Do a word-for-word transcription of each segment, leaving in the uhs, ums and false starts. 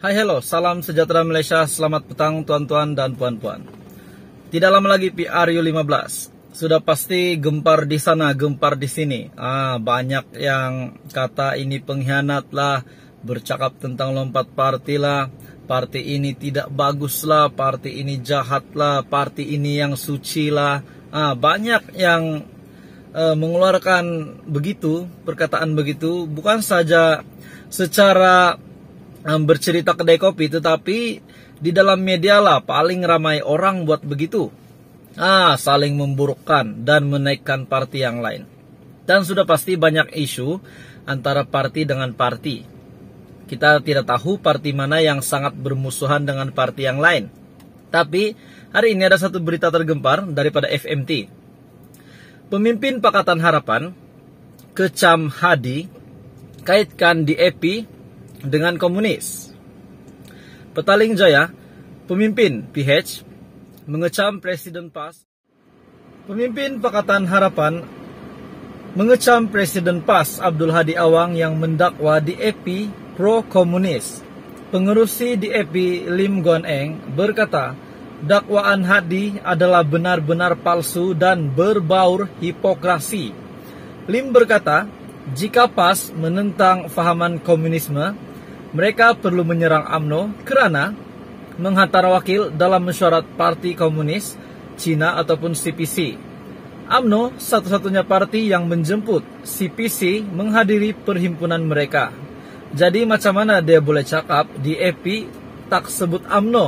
Hai hello, salam sejahtera Malaysia, selamat petang tuan-tuan dan puan-puan. Tidak lama lagi P R U lima belas. Sudah pasti gempar di sana, gempar di sini. Ah, banyak yang kata ini pengkhianat lah, bercakap tentang lompat parti lah, parti ini tidak bagus lah, parti ini jahat lah, parti ini yang suci lah. Ah, banyak yang uh, mengeluarkan begitu, perkataan begitu, bukan saja secara bercerita kedai kopi, tetapi di dalam media lah paling ramai orang buat begitu. Ah, saling memburukkan dan menaikkan parti yang lain. Dan sudah pasti banyak isu antara parti dengan parti. Kita tidak tahu parti mana yang sangat bermusuhan dengan parti yang lain. Tapi hari ini ada satu berita tergempar daripada F M T. Pemimpin Pakatan Harapan, Kecam Hadi, kaitkan D A P dengan komunis. Petaling Jaya, pemimpin P H, mengecam Presiden PAS. Pemimpin Pakatan Harapan mengecam Presiden PAS Abdul Hadi Awang yang mendakwa D A P pro-komunis. Pengerusi D A P Lim Guan Eng berkata, dakwaan Hadi adalah benar-benar palsu dan berbaur hipokrasi. Lim berkata, jika PAS menentang fahaman komunisme, mereka perlu menyerang U M N O kerana menghantar wakil dalam mesyuarat Parti Komunis Cina ataupun C P C. U M N O satu-satunya parti yang menjemput C P C menghadiri perhimpunan mereka. Jadi macam mana dia boleh cakap D A P tak sebut U M N O?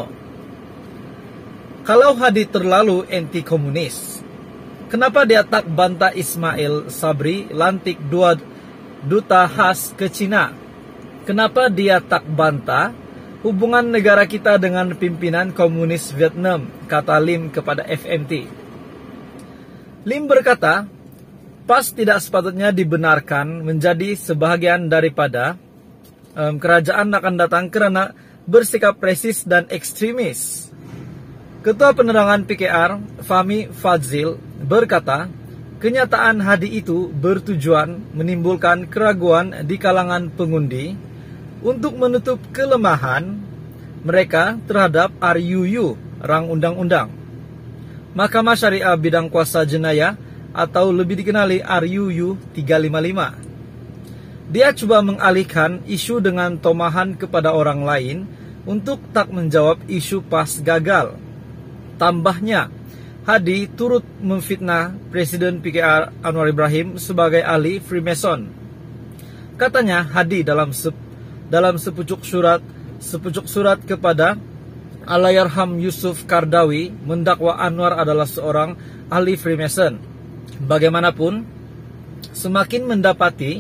Kalau Hadi terlalu anti-komunis, kenapa dia tak bantah Ismail Sabri lantik dua duta khas ke Cina? Kenapa dia tak bantah hubungan negara kita dengan pimpinan komunis Vietnam, kata Lim kepada F M T. Lim berkata, PAS tidak sepatutnya dibenarkan menjadi sebahagian daripada um, kerajaan akan datang kerana bersikap resis dan ekstremis. Ketua Penerangan P K R, Fahmi Fadzil, berkata, kenyataan Hadi itu bertujuan menimbulkan keraguan di kalangan pengundi untuk menutup kelemahan mereka terhadap R U U, Rang Undang-Undang. Mahkamah Syariah Bidang Kuasa Jenayah atau lebih dikenali R U U tiga lima lima. Dia cuba mengalihkan isu dengan tomahan kepada orang lain untuk tak menjawab isu PAS gagal. Tambahnya, Hadi turut memfitnah Presiden P K R Anwar Ibrahim sebagai ahli Freemason. Katanya Hadi dalam se dalam sepucuk surat sepucuk surat kepada Allahyarham Yusuf Kardawi mendakwa Anwar adalah seorang ahli Freemason. Bagaimanapun, semakin mendapati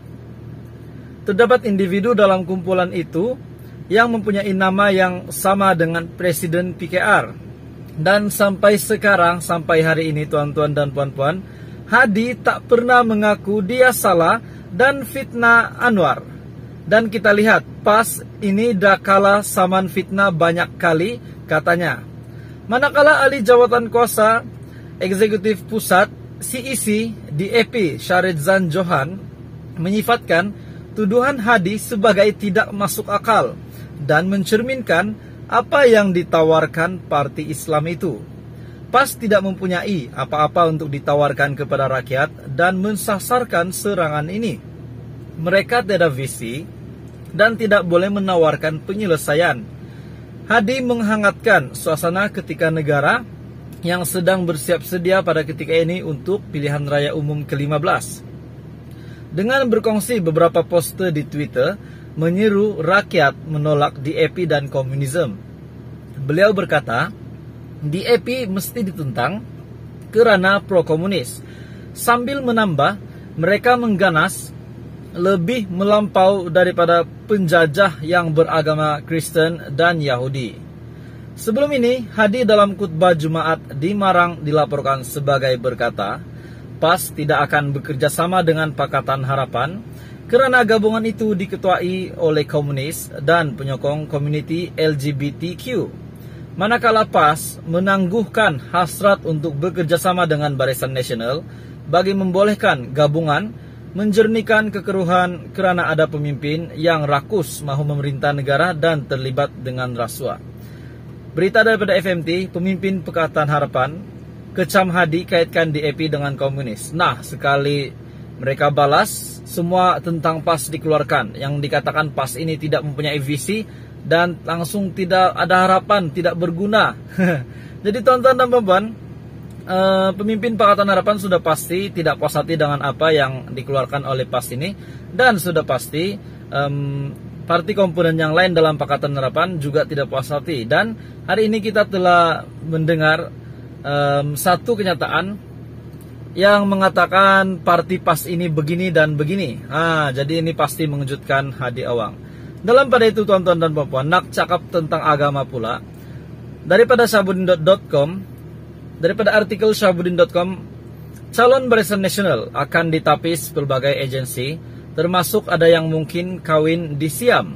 terdapat individu dalam kumpulan itu yang mempunyai nama yang sama dengan Presiden P K R. Dan sampai sekarang, sampai hari ini tuan-tuan dan puan-puan, Hadi tak pernah mengaku dia salah dan fitnah Anwar. Dan kita lihat, PAS ini dah kalah saman fitnah banyak kali, katanya. Manakala ahli jawatan kuasa eksekutif pusat C E C D A P Shahridzan Johan menyifatkan tuduhan Hadi sebagai tidak masuk akal dan mencerminkan apa yang ditawarkan parti Islam itu. PAS tidak mempunyai apa-apa untuk ditawarkan kepada rakyat dan mensasarkan serangan ini. Mereka tidak visi dan tidak boleh menawarkan penyelesaian. Hadi menghangatkan suasana ketika negara yang sedang bersiap sedia pada ketika ini untuk pilihan raya umum ke lima belas. Dengan berkongsi beberapa poster di Twitter, menyeru rakyat menolak D A P dan komunisme. Beliau berkata, D A P mesti ditentang kerana pro-komunis. Sambil menambah, mereka mengganas lebih melampau daripada penjajah yang beragama Kristen dan Yahudi. Sebelum ini, Hadi dalam khutbah Jumaat di Marang dilaporkan sebagai berkata, PAS tidak akan bekerja sama dengan Pakatan Harapan kerana gabungan itu diketuai oleh komunis dan penyokong komuniti L G B T Q. Manakala PAS menangguhkan hasrat untuk bekerja sama dengan Barisan Nasional bagi membolehkan gabungan menjernihkan kekeruhan kerana ada pemimpin yang rakus mahu memerintah negara dan terlibat dengan rasuah. Berita daripada F M T, pemimpin Pakatan Harapan kecam hadi kaitkan D A P dengan komunis. Nah, sekali mereka balas, semua tentang P A S dikeluarkan. Yang dikatakan P A S ini tidak mempunyai visi dan langsung tidak ada harapan, tidak berguna. Jadi tuan-tuan dan puan-puan, uh, pemimpin Pakatan Harapan sudah pasti tidak puas hati dengan apa yang dikeluarkan oleh P A S ini. Dan sudah pasti um, parti komponen yang lain dalam Pakatan Harapan juga tidak puas hati. Dan hari ini kita telah mendengar um, satu kenyataan yang mengatakan parti P A S ini begini dan begini. Ah, jadi ini pasti mengejutkan Hadi Awang. Dalam pada itu tuan-tuan dan puan-puan, nak cakap tentang agama pula. Daripada syahbudin dot com, daripada artikel syahbudin dot com, calon Barisan Nasional akan ditapis berbagai agensi, termasuk ada yang mungkin kawin di Siam.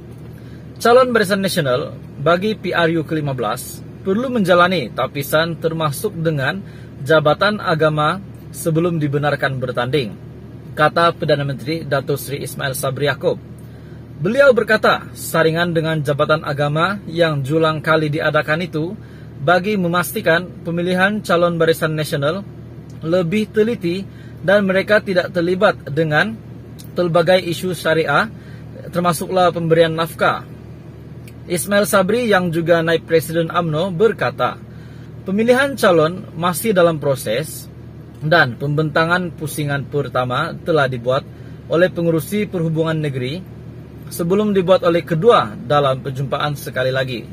Calon Barisan Nasional bagi P R U ke lima belas perlu menjalani tapisan termasuk dengan jabatan agama sebelum dibenarkan bertanding, kata Perdana Menteri Datuk Seri Ismail Sabri Yaakob. Beliau berkata, saringan dengan jabatan agama yang julang kali diadakan itu bagi memastikan pemilihan calon Barisan Nasional lebih teliti dan mereka tidak terlibat dengan pelbagai isu syariah, termasuklah pemberian nafkah. Ismail Sabri yang juga naib Presiden U M N O berkata, pemilihan calon masih dalam proses dan pembentangan pusingan pertama telah dibuat oleh pengurusi perhubungan negeri sebelum dibuat oleh kedua dalam perjumpaan sekali lagi.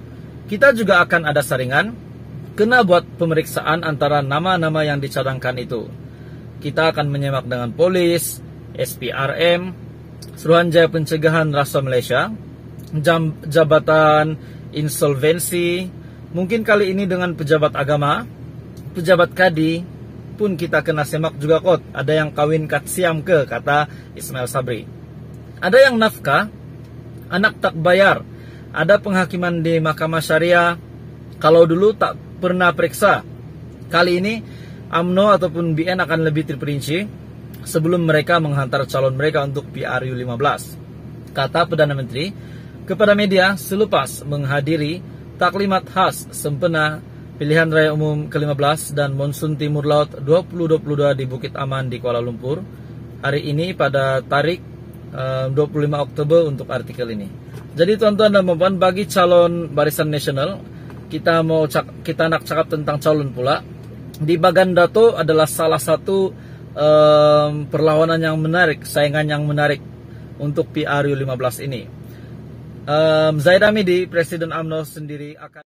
Kita juga akan ada saringan, kena buat pemeriksaan antara nama-nama yang dicadangkan itu. Kita akan menyemak dengan polis, S P R M, Suruhanjaya Pencegahan Rasuah Malaysia, jam, jabatan insolvensi, mungkin kali ini dengan pejabat agama, pejabat kadi, pun kita kena semak juga kot. Ada yang kawin kat siam ke, kata Ismail Sabri. Ada yang nafkah, anak tak bayar. Ada penghakiman di Mahkamah Syariah. Kalau dulu tak pernah periksa, kali ini U M N O ataupun B N akan lebih terperinci sebelum mereka menghantar calon mereka untuk P R U lima belas. Kata Perdana Menteri kepada media selepas menghadiri taklimat khas sempena Pilihan Raya Umum ke lima belas dan Monsun Timur Laut dua ribu dua puluh dua di Bukit Aman di Kuala Lumpur. Hari ini pada tarik dua puluh lima Oktober untuk artikel ini. Jadi tuan-tuan dan puan-puan, bagi calon Barisan Nasional, kita mau cak, kita nak cakap tentang calon pula. Di Bagan Dato adalah salah satu um, perlawanan yang menarik, saingan yang menarik untuk P R U lima belas ini. Um, Zaid Hamidi, Presiden U M N O sendiri akan